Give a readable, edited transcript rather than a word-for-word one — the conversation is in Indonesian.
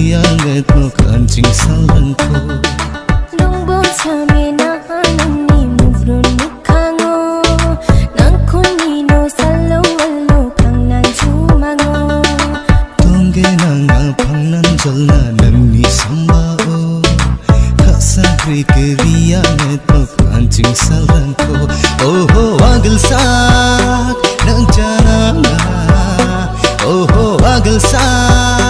rianget mo kancing salangko Lungbo chame na anani mufro nukango Nangkunino salo walo kang nanjumango Tongge nanga pangnan jalna nani sambao Kasagri ke rianget mo kancing salangko Oh agil sak nang jananga Oh agil sak